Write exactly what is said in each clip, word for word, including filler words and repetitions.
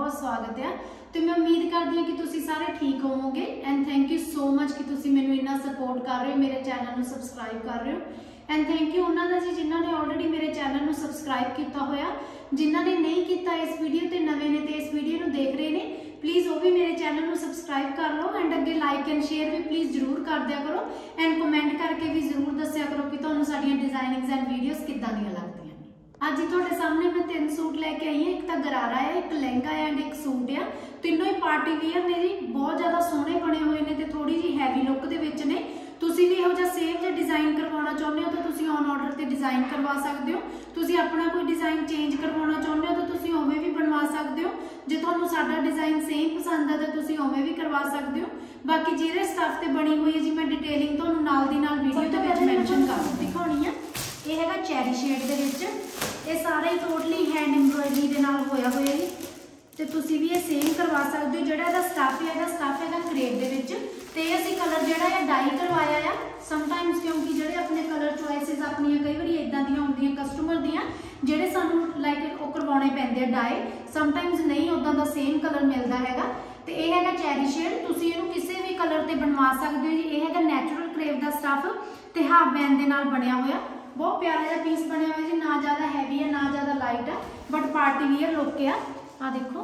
बहुत स्वागत है। तो मैं उम्मीद करती हूँ कि तुसी सारे ठीक होवोगे and thank you so much कि तुसी मैनू इन्ना सपोर्ट कर रहे हो, मेरे चैनल को सबसक्राइब कर रहे हो एंड थैंक यू उन्होंने जी जिन्होंने ऑलरेडी मेरे चैनल को सबसक्राइब किया होया। जिन्होंने नहीं किया इस वीडियो ते नवे ने ते इस वीडियो को देख रहे हैं प्लीज़ वो भी मेरे चैनल को सबसक्राइब कर लो एंड अगे लाइक एंड शेयर भी प्लीज़ जरूर कर दिया करो एंड कमेंट करके भी जरूर दस्या करो कि तुहानू साडियां डिजाइनिंग्स एंड वीडियोस किद्दां दियां लगदियां। अज तुहाडे सामने मैं तीन सूट लैके आई हाँ, एक तो गरारा है, एक लहंगा है एंड एक सूट है। तीनों ही पार्टी वेयर ने जी, बहुत ज़्यादा सोहने बने हुए ने ते थोड़ी जी हैवी लुक दे विच ने। तुसी भी इहो जिहा सेम जिहा डिजाइन करवाना चाहुंदे हो तो तुसी ऑन ऑर्डर ते डिजाइन करवा सकते हो। तुसी अपना कोई डिजाइन चेंज करवाना चाहुंदे हो तो तुसी उवें भी बनवा सकते हो। जे तुहानू साडा डिजाइन सेम पसंद है तो तुसी उवें भी करवा सकते हो। बाकी जिहड़े स्टफ ते बनी हुई है जी मैं डिटेलिंग तुहानू नाल दी नाल वीडियो दे विच मेंशन कर दिखाउणी है। ये हैगा चैरी शेड दे विच, ये सारा ही टोटली हैंड एम्ब्रॉयडरी दे नाल होया होया जी। ते तुसी भी ये सेम करवा सकते हो। जिहड़ा इहदा स्टफ है, इहदा स्टफ हैगा क्रेप दे विच ते असीं कलर जिहड़ा है डाई करवाया है। समटाइम्स क्योंकि जिहड़े अपने कलर चॉइसिस अपनियां कई बार इदां दियां हुंदियां कस्टमर दियां जिहड़े सानू लाइक ओह करवाउणे पैंदे आ डाई, समटाइम्स नहीं उदां दा सेम कलर मिलदा हैगा। ते इह हैगा चैरी शेड, तुसी इहनूं किसी भी कलर ते बनवा सकदे हो जी। इह हैगा नैचुरल क्रेप दा स्टफ ते हाफ बैंड दे नाल बनया होया, बहुत प्यारा जिहा पीस बनया हुआ जी। ना ज़्यादा हैवी है ना ज़्यादा लाइट है बट पार्टी वियर लुक है। आ देखो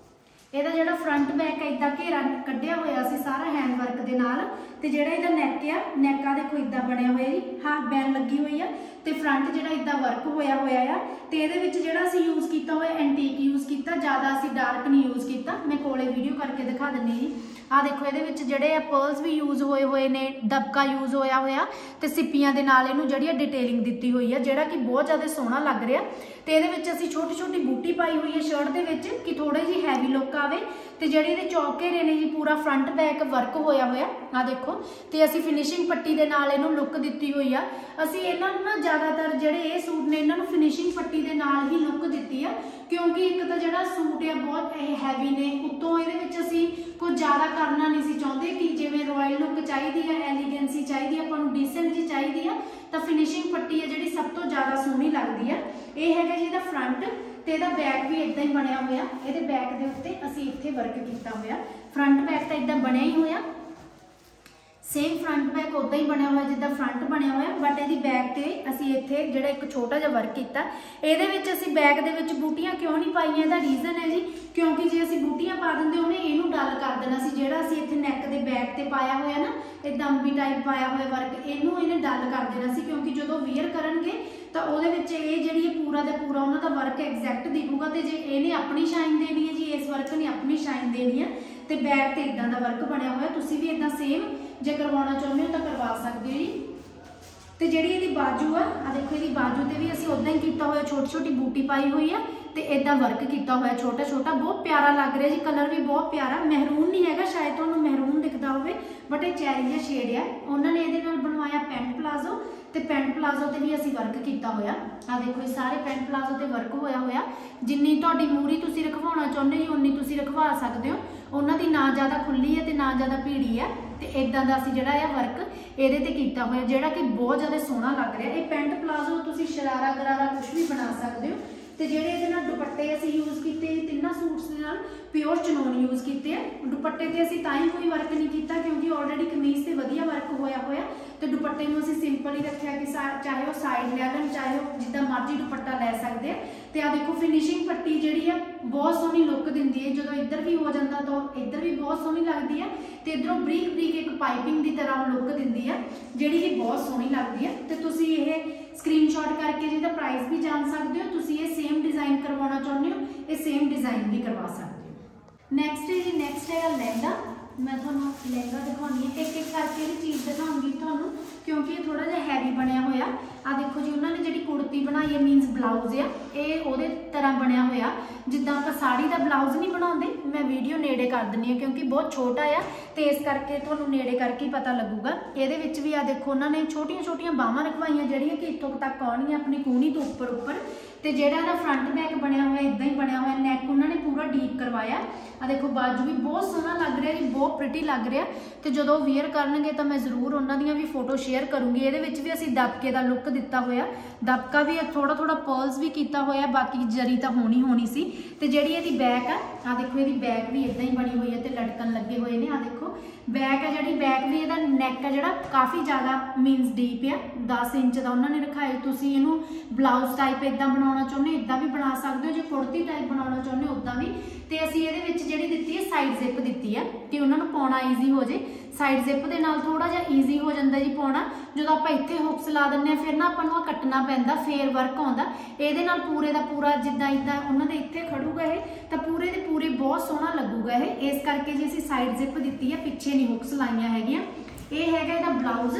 ਇਹਦਾ ਜਿਹੜਾ फ्रंट बैक है इदा घेरा कढ़िया होया सी सारा हैंड वर्क के नाल ते ਜਿਹੜਾ ਇਹਦਾ नैक है नैक आ देखो इदा बनया होया जी, हाफ बैन लगी हुई है ते फ्रंट ਜਿਹੜਾ इदा वर्क होया होया है ते ਇਹਦੇ ਵਿੱਚ ਜਿਹੜਾ ਅਸੀਂ यूज़ किया होया एंटीक यूज़ किया, ज़्यादा ਅਸੀਂ डार्क नहीं यूज़ किया। मैं कोले वीडियो करके दिखा दिंदी जी। आ देखो ਇਹਦੇ ਵਿੱਚ ਜਿਹੜੇ आ पर्ल्स भी यूज़ होए होए ने, दबका यूज़ होया होया ते सिप्पियां ਦੇ ਨਾਲ ਇਹਨੂੰ ਜਿਹੜੀ डिटेलिंग ਦਿੱਤੀ ਹੋਈ है ਜਿਹੜਾ कि बहुत ज़्यादा सोहना लग रहा। ਤੇ ਇਹਦੇ ਵਿੱਚ ਅਸੀਂ छोटी छोटी बूटी पाई हुई है शर्ट ਦੇ ਵਿੱਚ कि थोड़ी जी हैवी लुक आवे ਤੇ ਜਿਹੜੀ ਇਹਦੇ ਚੌਕ ਘੇਰੇ ਨੇ ਜੀ पूरा फ्रंट बैक वर्क होया होया। आ देखो ਤੇ ਅਸੀਂ ਫਿਨਿਸ਼ਿੰਗ ਪੱਟੀ ਦੇ ਨਾਲ ਇਹਨੂੰ ਲੁੱਕ ਦਿੱਤੀ ਹੋਈ ਆ। ਅਸੀਂ ਇਹਨਾਂ ਨੂੰ ਨਾ ਜ਼ਿਆਦਾਤਰ ਜਿਹੜੇ ਇਹ ਸੂਟ ਨੇ ਇਹਨਾਂ ਨੂੰ ਫਿਨਿਸ਼ਿੰਗ ਪੱਟੀ ਦੇ ਨਾਲ ਹੀ ਲੁੱਕ ਦਿੱਤੀ ਆ ਕਿਉਂਕਿ ਇੱਕ ਤਾਂ ਜਿਹੜਾ ਸੂਟ ਆ ਬਹੁਤ ਹੈਵੀ ਨੇ, ਉੱਤੋਂ ਇਹਦੇ ਵਿੱਚ ਅਸੀਂ ਕੁਝ ਜ਼ਿਆਦਾ ਕਰਨਾ ਨਹੀਂ ਸੀ ਚਾਹੁੰਦੇ ਕਿ ਜਿਵੇਂ ਰਾਇਲ ਲੁੱਕ ਚਾਹੀਦੀ ਹੈ, ਐਲੀਗੈਂਸੀ ਚਾਹੀਦੀ, ਆਪਾਂ ਨੂੰ ਡੀਸੈਂਟ ਜੀ ਚਾਹੀਦੀ ਆ ਤਾਂ ਫਿਨਿਸ਼ਿੰਗ ਪੱਟੀ ਹੈ ਜਿਹੜੀ ਸਭ ਤੋਂ ਜ਼ਿਆਦਾ ਸੋਹਣੀ ਲੱਗਦੀ ਆ। ਇਹ ਹੈਗਾ ਜੀ ਇਹਦਾ ਫਰੰਟ ਤੇ ਇਹਦਾ बैक भी इदा ही बनया होया। ਇਹਦੇ बैक ਦੇ ਉੱਤੇ ਅਸੀਂ ਇੱਥੇ वर्क किया होया। फ्रंट बैक तो इदा बनया ही होया, सेम फ्रंट बैक उदा ही बनया होया जिदा फ्रंट बनया होया बट ਇਹਦੀ बैक ਤੇ ਅਸੀਂ ਇੱਥੇ ਜਿਹੜਾ ਇੱਕ ਛੋਟਾ ਜਿਹਾ वर्क ਕੀਤਾ। ਇਹਦੇ ਵਿੱਚ ਅਸੀਂ बैक ਦੇ ਵਿੱਚ ਬੂਟੀਆਂ ਕਿਉਂ ਨਹੀਂ ਪਾਈਆਂ, ਇਹਦਾ ਰੀਜ਼ਨ ਹੈ ਜੀ ਕਿਉਂਕਿ ਜੇ ਅਸੀਂ ਬੂਟੀਆਂ ਪਾ ਦਿੰਦੇ ਉਹਨੇ ਇਹਨੂੰ ਡਲ ਕਰ ਦੇਣਾ ਸੀ। ਜਿਹੜਾ ਅਸੀਂ ਇੱਥੇ ਨੈਕ ਦੇ बैक ਤੇ ਪਾਇਆ ਹੋਇਆ ਨਾ ਇਦਾਂ ਅੰਬੀ टाइप पाया होया वर्क, ਇਹਨੂੰ ਇਹਨੇ ਡਲ ਕਰ ਦੇਣਾ ਸੀ ਕਿਉਂਕਿ ਜਦੋਂ ਵੀਅਰ ਕਰਨਗੇ ਤਾਂ ਉਹਦੇ ਵਿੱਚ ਇਹ ਜਿਹੜੀ ਹੈ ਪੂਰਾ ਦਾ ਪੂਰਾ ਉਹਨਾਂ ਦਾ ਵਰਕ ਐਗਜ਼ੈਕਟ ਦਿਖੂਗਾ ਤੇ ਜੇ ਇਹਨੇ ਆਪਣੀ ਸ਼ਾਈਨ ਦੇਣੀ ਹੈ ਜੀ, ਇਸ ਵਰਕ ਨੇ ਆਪਣੀ ਸ਼ਾਈਨ ਦੇਣੀ ਹੈ ਤੇ बैक ਤੇ ਇਦਾਂ ਦਾ ਵਰਕ ਬਣਿਆ ਹੋਇਆ। ਤੁਸੀਂ ਵੀ ਇਦਾਂ ਸੇਮ ਜੇ ਕਰਵਾਉਣਾ ਚਾਹੁੰਦੇ ਹੋ ਤਾਂ ਕਰਵਾ ਸਕਦੇ ਹੋ ਜੀ। ਤੇ ਜਿਹੜੀ ਇਹਦੀ ਬਾਜੂ ਆ ਆ ਦੇਖੋ ਇਹਦੀ ਬਾਜੂ ਤੇ ਵੀ ਅਸੀਂ ਉਦਾਂ ਹੀ ਕੀਤਾ ਹੋਇਆ, ਛੋਟੀ ਛੋਟੀ ਬੂਟੀ ਪਾਈ ਹੋਈ ਆ ਤੇ ਇਦਾਂ ਵਰਕ ਕੀਤਾ ਹੋਇਆ ਛੋਟਾ ਛੋਟਾ, ਬਹੁਤ ਪਿਆਰਾ ਲੱਗ ਰਿਹਾ ਜੀ। ਕਲਰ ਵੀ ਬਹੁਤ ਪਿਆਰਾ, ਮਹਿਰੂਨ ਨਹੀਂ ਹੈਗਾ, ਸ਼ਾਇਦ ਤੁਹਾਨੂੰ ਮਹਿਰੂਨ ਦਿਖਦਾ ਹੋਵੇ ਬਟ ਇਹ ਚੈਰੀ ਜਿਹਾ ਸ਼ੇਡ ਆ। ਉਹਨਾਂ ਨੇ ਇਹਦੇ ਨਾਲ ਬਣਵਾਇਆ ਪੈਂਟ ਪਲਾਜ਼ੋ ਤੇ ਪੈਂਟ ਪਲਾਜ਼ੋ ਤੇ ਵੀ ਅਸੀਂ वर्क किया होया। आ देखो ये सारे पैंट प्लाजो ते वर्क होया होया। जिन्नी तुहाडी मूरी तुसी रखवाउणा चाहुंदे हो उन्नी तुसी रखवा सकदे हो। उन्हां दी ना ज़्यादा खुली है ते ना ज़्यादा भीड़ी है ते इदां दा असीं जिहड़ा है वर्क इहदे ते कीता होया जिहड़ा कि बहुत ज़्यादा सोहना लग रहा है। ये पैंट प्लाजो तुसी शरारा गरारा कुछ भी बना सकते हो। तो ਜਿਹੜੇ ਇਹਦੇ ਨਾਲ दुपट्टे ਅਸੀਂ यूज़ ਕੀਤੇ ਤਿੰਨਾਂ सूट्स ਦੇ ਨਾਲ प्योर चनोन यूज़ ਕੀਤੇ ਆ। दुपट्टे ਤੇ ਅਸੀਂ ਤਾਂ ਹੀ ਕੋਈ वर्क नहीं ਕੀਤਾ क्योंकि ऑलरेडी कमीज ਤੇ ਵਧੀਆ वर्क ਹੋਇਆ ਹੋਇਆ ਤੇ दुपट्टे ਨੂੰ ਅਸੀਂ ਸਿੰਪਲ ਹੀ ਰੱਖਿਆ ਕਿ ਚਾਹੇ ਉਹ ਸਾਈਡ ਲੈ ਲੈਣ ਚਾਹੇ ਉਹ ਜਿੱਦਾਂ ਮਰਜ਼ੀ ਦੁਪੱਟਾ ਲੈ ਸਕਦੇ ਆ। ਤੇ ਆ ਦੇਖੋ ਫਿਨਿਸ਼ਿੰਗ ਪੱਟੀ ਜਿਹੜੀ ਆ ਬਹੁਤ ਸੋਹਣੀ ਲੁੱਕ ਦਿੰਦੀ ਹੈ, ਜਦੋਂ ਇੱਧਰ ਵੀ ਹੋ ਜਾਂਦਾ ਤਾਂ ਇੱਧਰ ਵੀ ਬਹੁਤ ਸੋਹਣੀ ਲੱਗਦੀ ਹੈ ਤੇ ਇੱਧਰੋਂ ਬਰੀਕ ਬਰੀਕ ਇੱਕ ਪਾਈਪਿੰਗ ਦੀ ਤਰ੍ਹਾਂ ਲੁੱਕ ਦਿੰਦੀ ਹੈ ਜਿਹੜੀ ਕਿ ਬਹੁਤ ਸੋਹਣੀ ਲੱਗਦੀ ਹੈ। ਤੇ ਤੁਸੀਂ ਇਹ स्क्रीनशॉट करके जिहदा प्राइस भी जान सकते हो। तुसी ये सेम डिजाइन करवाना चाहुंदे हो ये सेम डिजाइन भी करवा सकते हो। नैक्सट है जी, नैक्सट है लहंगा। मैं तुहानूं लहंगा दिखाउंदी हां, एक एक करके ये चीज़ दिखाऊंगी तुहानूं क्योंकि ये थोड़ा जिहा हैवी बनया होया। आ देखो जी उन्होंने जिहड़ी कुर्ती बनाई है मीनस ब्लाउज है ये उहदे तरह बनया होया जिद्दां आपां साड़ी दा ब्लाउज नहीं बनाउंदे। मैं वीडियो नेड़े कर दिंदी हां क्योंकि बहुत छोटा है तो इस करके तुहानूं नेड़े करके ही पता लगूगा। इहदे विच भी आ देखो उन्होंने छोटियां छोटियां बाहां रखवाइयां जिहड़ियां कि इत्थों तक आउणगीआं अपनी कूहनी तो उपर उपर ਤੇ ਜਿਹੜਾ ਇਹਦਾ ਫਰੰਟ ਬੈਕ ਬਣਿਆ ਹੋਇਆ ਇਦਾਂ ਹੀ ਬਣਿਆ ਹੋਇਆ, ਨੈਕ ਉਹਨਾਂ ਨੇ ਪੂਰਾ ਡੀਪ ਕਰਵਾਇਆ। ਆ ਦੇਖੋ ਬਾਜੂ ਵੀ ਬਹੁਤ ਸੋਹਣਾ ਲੱਗ ਰਿਹਾ ਜੀ, ਬਹੁਤ ਪ੍ਰਿਟੀ ਲੱਗ ਰਿਹਾ। ਤੇ ਜਦੋਂ ਵੇਅਰ ਕਰਨਗੇ ਤਾਂ ਮੈਂ ਜ਼ਰੂਰ ਉਹਨਾਂ ਦੀਆਂ ਵੀ ਫੋਟੋ ਸ਼ੇਅਰ ਕਰੂੰਗੀ। ਇਹਦੇ ਵਿੱਚ ਵੀ ਅਸੀਂ ਦਬਕੇ ਦਾ ਲੁੱਕ ਦਿੱਤਾ ਹੋਇਆ, ਦਬਕਾ ਵੀ ਥੋੜਾ ਥੋੜਾ ਪਰਲਸ ਵੀ ਕੀਤਾ ਹੋਇਆ, ਬਾਕੀ ਜਰੀ ਤਾਂ ਹੋਣੀ ਹੋਣੀ ਸੀ। ਤੇ ਜਿਹੜੀ ਇਹਦੀ ਬੈਕ ਆ, ਆ ਦੇਖੋ ਇਹਦੀ ਬੈਕ ਵੀ ਇਦਾਂ ਹੀ ਬਣੀ ਹੋਈ ਹੈ ਤੇ ਲਟਕਣ ਲੱਗੇ ਹੋਏ ਨੇ। ਆ ਦੇਖੋ ਬੈਕ ਹੈ ਜਿਹੜੀ, ਬੈਕ ਵੀ ਇਹਦਾ ਨੈਕ ਆ ਜਿਹੜਾ ਕਾਫੀ ਜ਼ਿਆਦਾ ਮੀਨਸ ਡੀਪ ਆ, ਦਸ ਇੰਚ ਦਾ ਉਹਨਾਂ ਨੇ ਰਖਾਇਆ। ਤੁਸੀਂ ਇਹਨੂੰ ਬਲਾਊਜ਼ ਟਾਈਪ ਇਦਾਂ ਬਣਾਉਣਾ ਚਾਹੁੰਦੇ ਹੋ ਇਦਾਂ ਵੀ ਬਣਾ ਸਕਦੇ ਹੋ, ਜੇ ਕੁੜਤੀ ਟਾਈਪ ਬਣਾਉਣਾ ਚਾਹੁੰਦੇ ਹੋ ਉਦਾਂ ਵੀ। ਤੇ ਅਸੀਂ ਇਹਦੇ ਵਿੱਚ ਜਿਹੜੀ ਦਿੱਤੀ ਹੈ ਸਾਈਡ ਜ਼ਿਪ ਦਿੱਤੀ ਹੈ ਕਿ ਉਹਨਾਂ ਨੂੰ ਪਾਉਣਾ ਈਜ਼ੀ ਹੋ ਜੇ। ਸਾਈਡ ਜ਼ਿਪ ਦੇ ਨਾਲ ਥੋੜਾ ਜਿਹਾ ਈਜ਼ੀ ਹੋ ਜਾਂਦਾ ਜੀ ਪਾਉਣਾ। ਜਦੋਂ ਆਪਾਂ ਇੱਥੇ ਹੁਕਸ ਲਾ ਦਿੰਦੇ ਆ ਫਿਰ ਨਾ ਆਪਾਂ ਨੂੰ ਕੱਟਣਾ ਪੈਂਦਾ, ਫੇਰ ਵਰਕ ਆਉਂਦਾ। ਇਹਦੇ ਨਾਲ ਪੂਰੇ ਦਾ ਪੂਰਾ ਜਿੱਦਾਂ ਇਦਾਂ ਉਹਨਾਂ ਦੇ ਇੱਥੇ ਖੜੂਗਾ ਇਹ ਤਾਂ ਪੂਰੇ ਦੇ ਪੂਰੇ ਬਹੁਤ ਸੋਹਣਾ ਲੱਗੂਗਾ ਇਹ। ਇਸ ਕਰਕੇ ਜੀ ਅਸੀਂ ਸਾਈਡ ਜ਼ਿਪ ਦਿੱਤੀ ਹੈ, ਪਿੱਛੇ ਨਹੀਂ ਹੁਕਸ ਲਾਈਆਂ ਹੈਗੀਆਂ। ਇਹ ਹੈਗਾ ਇਹਦਾ ਬਲਾਊਜ਼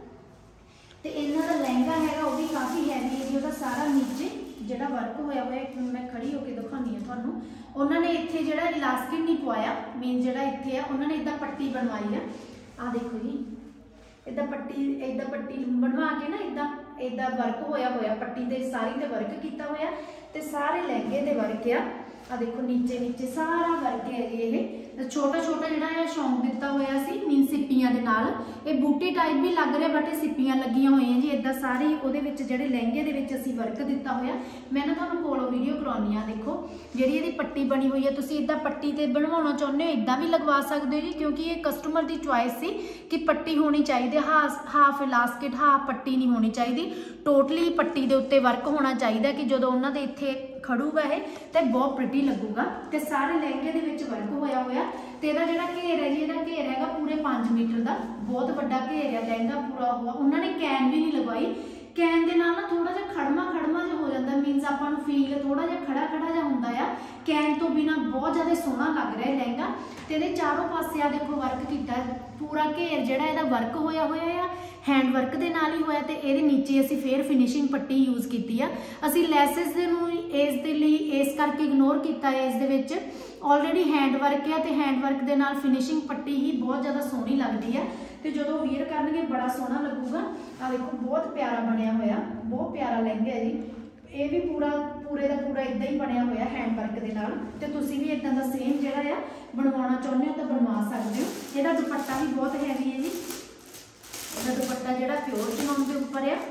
ਤੇ ਇਹਨਾਂ ਦਾ ਲਹਿੰਗਾ ਹੈਗਾ ਉਹ ਵੀ ਕਾਫੀ ਹੈਵੀ ਹੈ ਜੀ। ਉਹਦਾ ਸਾਰਾ ਨੀਚੇ ਜਿਹੜਾ ਵਰਕ ਹੋਇਆ ਹੋਇਆ, ਇੱਕ ਮੈਂ ਖੜੀ ਹੋ ਕੇ ਦਿਖਾਉਂਦੀ ਹਾਂ ਤੁਹਾਨੂੰ। ਉਹਨਾਂ ਨੇ ਇੱਥੇ ਜਿਹੜਾ ਇਲਾਸਟਿਕ ਨਹੀਂ ਪਵਾਇਆ, ਮੀਨ ਜਿਹੜਾ ਇੱਥੇ ਆ ਉਹਨਾਂ ਨੇ ਇਦਾਂ ਪੱਟੀ ਬਣਵਾਈ ਆ। ਆ ਦੇਖੋ ਜੀ ਇਦਾਂ ਪੱਟੀ, ਇਦਾਂ ਪੱਟੀ ਬਣਵਾ ਕੇ ਨਾ ਇਦਾਂ ਇਦਾਂ ਵਰਕ ਹੋਇਆ ਹੋਇਆ, ਪੱਟੀ ਦੇ ਸਾਰੀ ਤੇ ਵਰਕ ਕੀਤਾ ਹੋਇਆ ਤੇ ਸਾਰੇ ਲਹਿੰਗੇ ਦੇ ਵਰਕ ਆ। ਆ ਦੇਖੋ ਨੀਚੇ ਨੀਚੇ ਸਾਰਾ ਵਰਕ ਹੈ ਜੀ। ਇਹ ਛੋਟਾ ਛੋਟਾ ਜਿਹੜਾ ਹੈ ਸ਼ੌਂਕ ਦਿੱਤਾ ਹੋਇਆ ਸੀ ਮੀਨ ਸਿੱਪੀਆਂ ਦੇ ਨਾਲ। ਇਹ ਬੂਟੀ ਟਾਈਪ ਵੀ ਲੱਗ ਰਿਹਾ ਬਟ ਇਹ ਸਿੱਪੀਆਂ ਲੱਗੀਆਂ ਹੋਈਆਂ ਜੀ ਇਦਾਂ ਸਾਰੀ। ਉਹਦੇ ਵਿੱਚ ਜਿਹੜੇ ਲਹਿੰਗੇ ਦੇ ਵਿੱਚ ਅਸੀਂ ਵਰਕ ਦਿੱਤਾ ਹੋਇਆ, ਮੈਂ ਨਾ ਤੁਹਾਨੂੰ ਕੋਲੋਂ ਵੀਡੀਓ ਕਰਾਉਣੀ ਆ। ਦੇਖੋ ਜਿਹੜੀ ਇਹਦੀ ਪੱਟੀ ਬਣੀ ਹੋਈ ਹੈ, ਤੁਸੀਂ ਇਦਾਂ ਪੱਟੀ ਤੇ ਬਣਵਾਉਣਾ ਚਾਹੁੰਦੇ ਹੋ ਇਦਾਂ ਵੀ ਲਗਵਾ ਸਕਦੇ ਹੋ ਜੀ, ਕਿਉਂਕਿ ਇਹ ਕਸਟਮਰ ਦੀ ਚੁਆਇਸ ਸੀ ਕਿ ਪੱਟੀ ਹੋਣੀ ਚਾਹੀਦੀ, ਹਾਫ ਇਲਾਸਟਿਕ ਹਾਫ ਪੱਟੀ ਨਹੀਂ ਹੋਣੀ ਚਾਹੀਦੀ। ਟੋਟਲੀ ਪੱਟੀ ਦੇ ਉੱਤੇ ਵਰਕ ਹੋਣਾ ਚਾਹੀਦਾ ਕਿ ਜਦੋਂ ਉਹਨਾਂ ਦੇ ਇੱਥੇ ਖੜੂਗਾ ਇਹ ਤੇ ਬਹੁਤ ਪ੍ਰਿਟੀ ਲੱਗੂਗਾ। ਤੇ ਸਾਰੇ ਲਹਿੰਗੇ ਦੇ ਵਿੱਚ ਵਰਕ ਹੋਇਆ ਹੋਇਆ। ਤੇ ਇਹਦਾ ਜਿਹੜਾ ਘੇਰ ਹੈ ਜੀ, ਇਹਦਾ ਘੇਰ ਹੈਗਾ ਪੂਰੇ ਪੰਜ ਮੀਟਰ ਦਾ, ਬਹੁਤ ਵੱਡਾ ਘੇਰ ਹੈ, ਲਹਿੰਗਾ ਪੂਰਾ ਹੋਇਆ। ਉਹਨਾਂ ਨੇ ਕੈਨ ਵੀ ਨਹੀਂ ਲਗਵਾਈ, ਕੈਨ ਦੇ ਨਾਲ ਨਾ ਥੋੜਾ ਜਿਹਾ ਖੜਮਾ ਖੜਮਾ ਜਿਹਾ ਹੋ ਜਾਂਦਾ, ਮੀਨਸ ਆਪਾਂ ਨੂੰ ਫੀਲ ਥੋੜਾ ਜਿਹਾ ਖੜਾ ਖੜਾ ਜਿਹਾ ਹੁੰਦਾ ਆ। ਕੈਨ ਤੋਂ ਬਿਨਾ ਬਹੁਤ ਜ਼ਿਆਦਾ ਸੋਹਣਾ ਲੱਗ ਰਿਹਾ ਲਹਿੰਗਾ। ਤੇ ਇਹਦੇ ਚਾਰੋਂ ਪਾਸੇ ਆ ਦੇਖੋ ਵਰਕ ਕੀਤਾ, ਪੂਰਾ ਘੇਰ ਜਿਹੜਾ ਇਹਦਾ ਵਰਕ ਹੋਇਆ ਹੋਇਆ ਆ, हैंड वर्क के नाल ही होया। ते इहदे नीचे असी फिर फिनिशिंग पट्टी यूज़ की है। असी लैसिस नूं इस दे लई इस करके इग्नोर किया है। इस दे विच ऑलरेडी हैंड वर्क है तो हैंड वर्क के नाल फिनिशिंग पट्टी ही बहुत ज़्यादा सोहनी लगती है। तो जो वियर करनगे बड़ा सोहना लगूगा। आ देखो बहुत प्यारा बनया होया, बहुत प्यारा लहंगा है जी। ये भी पूरा पूरे का पूरा इदा ही बनया होया हैंड वर्क के नाल। ते तुसीं भी इदां दा सेम जिहड़ा आ बनवाना चाहुंदे हो तो बनवा सकते हो। इहदा दुपट्टा भी बहुत हैवी है जी। इहदा दुपट्टा जिहड़ा प्योर चनौन के उपर है।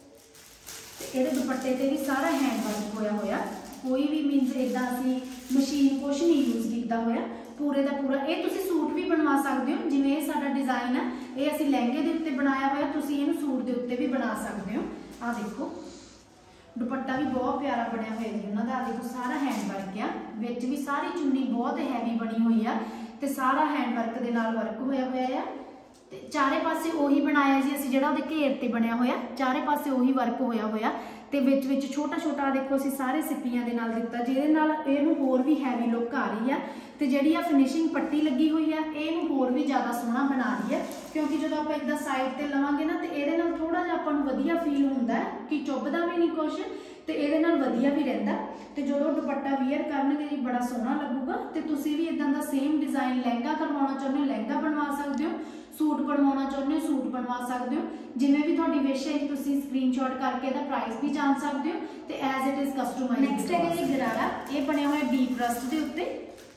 इहदे दुपट्टे ते भी सारा हैंड वर्क होया होया, कोई भी मीनस इदां असीं मशीन कुछ नहीं यूज़ किया होया। पूरे का पूरा ये तुसीं सूट भी बनवा सकते हो। जिवें ये साडा डिज़ाइन है, ये असीं लहंगे दे उत्ते बनाया होया, तुसीं इहनूं सूट दे उत्ते भी बना सकते हो। आ देखो दुपट्टा भी बहुत प्यारा बनया हुआ जी उन्होंने। आ देखो सारा हैंड वर्क आ, विच भी सारी चुन्नी बहुत हैवी बनी हुई है ते सारा हैंड वर्क दे नाल वर्क होया होया है। ते चारे पासे उही बनाया जी असीं जिहड़ा उहदे घेर ते बनया होया, चारे पासे उही वर्क होया होया। ते विच विच छोटा छोटा देखो असीं सारे सिप्पियां दे नाल दित्ता, जिहदे नाल इहनूं होर भी हैवी लुक आ रही है। ते जिहड़ी आ फिनिशिंग पट्टी लगी हुई है इहनूं होर भी ज़्यादा सोहना बना रही है, क्योंकि जो आपां इदां साइड ते लवांगे ना तो इहदे नाल थोड़ा जिहा आपां नूं वधिया फील हुंदा है कि चुभदा भी नहीं कुछ, तो ये वधिया भी रहिंदा। तो जो दुपट्टा वियर करनगे जी बड़ा सोहना लगूगा। तो तुसीं भी इदां दा सेम डिज़ाइन लहंगा करवाना चाहुंदे हो लहंगा बनवा सकते हो, सूट बनवाना चाहुंदे हो सूट बनवा सकते हो। जिवें भी तुहाडी विश है तुसीं स्क्रीनशॉट करके इहदा प्राइस भी जान सकते हो। तो as it is customise. Next है जी गरारा, ये बनया हुआ डीप रस्ट के उत्ते।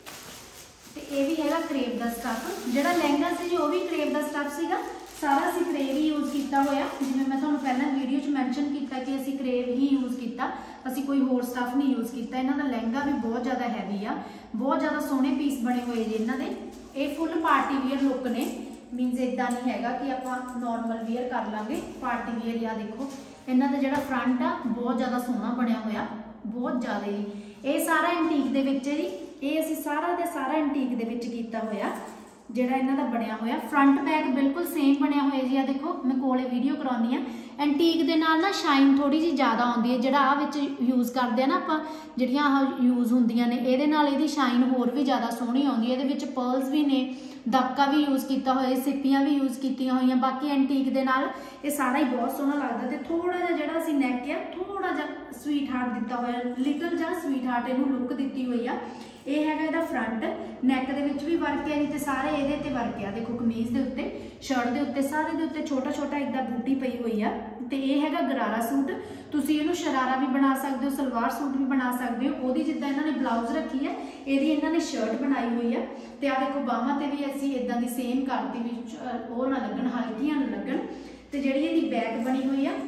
तो ये भी है क्रेप का स्टफ, जिहड़ा लहंगा सी जी वो भी क्रेप का स्टफ सीगा। सारा असीं क्रेप ही यूज़ किया होया, जिवें मैं तुहानूं पहलां वीडियो च मैंशन किया कि असीं क्रेप ही यूज़ किया, असीं कोई होर स्टफ नहीं यूज़ किया। इन्हां दा लहंगा भी बहुत ज़्यादा हैवी आ, बहुत ज़्यादा सोहने पीस बने हुए जी इन्हां दे। ये फुल पार्टी वियर लुक ने, मीनस इदां नहीं हैगा कि आपां नॉर्मल वियर कर लांगे, पार्टी वियर। या देखो इन्हां दा जिहड़ा फ्रंट आ बहुत ज़्यादा सोहना बनया होया, बहुत ज़्यादा जी। ये सारा एंटीक दे विच है जी, ये असीं सारा दे सारा एंटीक दे विच कीता होया, जिहड़ा इन्हां दा बनया होया। फ्रंट बैक बिल्कुल सेम बनया होया जी। आ देखो मैं कोले वीडियो कराउंदी आ। एंटीक दे नाल ना शाइन थोड़ी जी ज़्यादा आउंदी है, जिहड़ा आ विच यूज़ करदे आ ना आपां, जिहड़ियां आह यूज़ हुंदियां ने, इहदे नाल इहदी शाइन होर भी ज़्यादा सोहनी आउंदी है। इहदे विच पर्ल्स भी ने, दबका भी यूज़ किया होया, सिप्पियां भी यूज़ कीतियां होईयां। बाकी एंटीक दे नाल ये सारा ही बहुत सोहना लगदा। ते थोड़ा जिहा जिहड़ा असीं नैक आ थोड़ा जिहा स्वीट हार्ट दिता होया, लिटल जिहा स्वीट हार्ट इहनूं लुक दित्ती होई आ। ये हैगा इहदा फ्रंट, नैक दे विच भी वर्क है जी, ते सारे इहदे ते वर्क है। देखो कमीज दे उत्ते शर्ट के उत्ते सारे के उत्ते छोटा छोटा इदा बूटी पई हुई है। तो ये हैगा गरारा सूट, तुसी इहनूं शरारा भी बना सकते हो, सलवार सूट भी बना सकते हो। ओहदी जिद्दां इन्हां ने ब्लाउज रखी है, इहदी इन्हां ने शर्ट बनाई हुई है। तो आ देखो बाहां ते भी असीं इदां दी सेम करती भी वो ना लगन, हल्कियां ना लगन। तो जिहड़ी इहदी बैक बनी हुई है,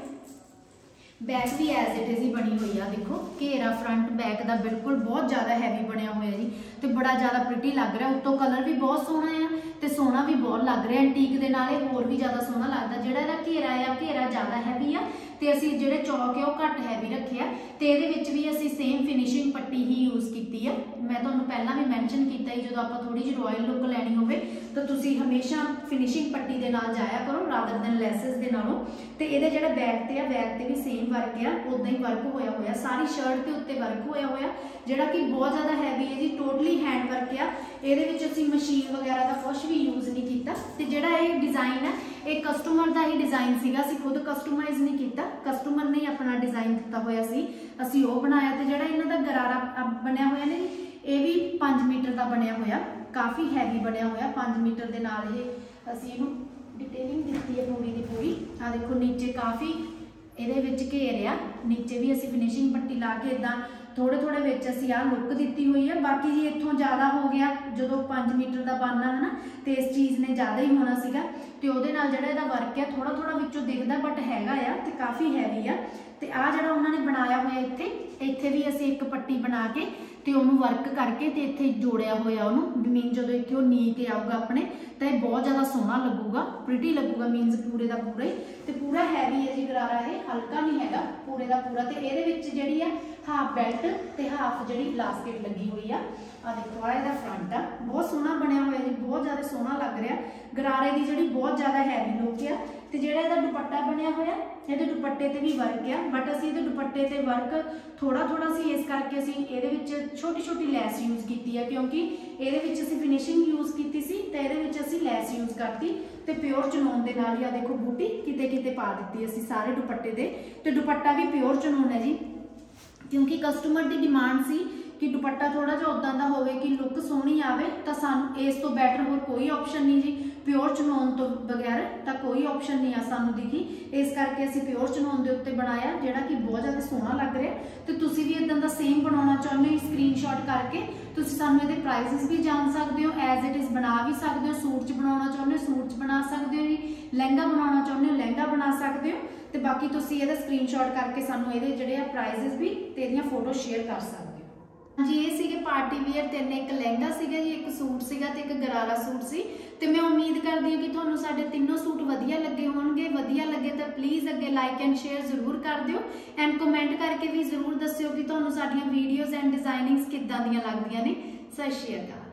बैक भी एज इट इज ही बनी हुई है। देखो घेरा फ्रंट बैक का बिल्कुल बहुत ज़्यादा हैवी बनया हुआ जी, तो बड़ा ज़्यादा प्रिटी लग रहा। उत्तों कलर भी बहुत सोहना है, तो सोहना भी बहुत लग रहा। एंटीक के नाल होर भी ज़्यादा सोहना लगता। जिहड़ा इहदा घेरा है, घेरा ज़्यादा हैवी आ, तो असीं जिहड़े चौक है वो घट हैवी रखे आ। तो ये भी असीं सेम फिनिशिंग पट्टी ही यूज़ की है। मैं तुहानूं पहला भी मैंशन किया ही, जो आपां थोड़ी जी रॉयल लुक लैनी होवे तो तुसीं हमेशा फिनिशिंग पट्टी दे नाल जाया करो रादर दैन लैसिस दे नालों। तो ये जिहड़ा बैक ते आ, बैक ते भी सेम वर्क है, उदां ही वर्क होया होया। सारी शर्ट के उत्ते वर्क होया होया, जिहड़ा कि बहुत ज़्यादा हैवी है जी, टोटली हैंड वर्क आ। ये असीं मशीन वगैरह का कुछ भी यूज़ नहीं किया। तो जिहड़ा ये डिज़ाइन है, ये कस्टमर का ही डिज़ाइन सीगा, असीं खुद कस्टमाइज़ नहीं किया, कस्टमर ने अपना डिज़ाइन दिता होया सी, असीं वो बनाया। तो जिहड़ा इन्हां दा गरारा बनया होया ने, ये भी पाँच मीटर का बनया होया, काफ़ी हैवी बनया होया। पाँच मीटर के नाल ये असीं इहनूं डिटेलिंग दित्ती है पूरी की पूरी। आ देखो नीचे काफ़ी ਇਹਦੇ ਵਿੱਚ घेर आ, नीचे भी असी फिनिशिंग पट्टी ला के इदा थोड़े थोड़े विच असी आ लुक दी हुई है। बाकी जी इत्थों ज़्यादा हो गया, जो पाँच मीटर का बनना है ना, तो इस चीज़ ने ज़्यादा ही होना सीगा। तो वो जो इहदा वर्क है थोड़ा थोड़ा विचों दिखदा, बट हैगा आ तो काफ़ी हैवी आ। तो आ जिहड़ा उन्होंने बनाया हुआ इत्थे, इत्थे भी असी एक पट्टी बना के तो उन्होंने वर्क करके तो इत्थे जोड़िया होया उन्होंने। मीन जो इत्थे नी के आऊगा अपने, तो यह बहुत ज़्यादा सोहना लगूगा, प्रिटी लगूगा। मीनस पूरे का पूरा ही, तो पूरा हैवी है जी गरारा, ये हल्का नहीं हैगा, पूरे का पूरा। तो ये जी है हाफ बेल्ट तो हाफ जी लास्टिक लगी हुई आ। आ देखो आ इहदा फ्रंट आ, बहुत सोहना बनया हुआ जी, बहुत ज़्यादा सोहना लग रहा। गरारे की जी बहुत ज़्यादा हैवी लुक आ। तो जिहड़ा इहदा दुपट्टा बनया होया, इहदे दुपट्टे ते भी वर्क आ, बट असीं इहदे दुपट्टे ते वर्क थोड़ा थोड़ा सी इस करके असीं इहदे विच छोटी छोटी लैस यूज़ की है, क्योंकि इहदे विच असीं फिनिशिंग यूज़ की सी, तो इहदे विच असीं लैस यूज़ करती। तो प्योर चनौन के नाल ही आ देखो बूटी किते किते पा दी असीं सारे दुपट्टे दे। तो दुपट्टा भी प्योर चनौन है जी, क्योंकि कस्टमर की डिमांड सी कि दुपट्टा थोड़ा जिहा उदां दा होवे कि लुक सोहनी आवे। तो सानू इस तो बैटर होर कोई ऑप्शन नहीं जी, प्योर चनौन तो बगैर तो कोई ऑप्शन नहीं आ सानू दिखी। इस करके असीं प्योर चनौन के उत्ते बनाया, जिहड़ा कि बहुत ज़्यादा सोहना लग रहा। तो तुसीं भी इदां दा सेम बनाउणा चाहुंदे हो, स्क्रीनशॉट करके तुसीं सानू इहदे प्राइसिस भी जान सकते हो, एज इट इज़ बना भी सकते हो। सूट च बनाउणा चाहुंदे हो सूट च बना सकते हो जी, लहंगा बनाउणा चाहुंदे हो लहंगा बना सकते हो। तो बाकी तुसीं इहदा स्क्रीनशॉट करके सानू इहदे जिहड़े प्राइसिस भी ते इहदियां फोटो शेयर कर सकते हो। जी ये सीगे पार्टी वेयर, तीन एक लहंगा सीगा जी, एक सूट सीगा ते एक गरारा सूट सी। तो मैं उम्मीद करती हूँ कि तुहानू साडे तीनों सूट वधिया लगे होणगे। वधिया लगे तो प्लीज़ अगे लाइक एंड शेयर जरूर कर दिओ, एंड कमेंट करके भी जरूर दस्सिओ कि तुहानू साडीआं वीडियोज़ एंड डिजाइनिंग्स किद्दां दीआं लगदियां ने। सत श्री अकाल।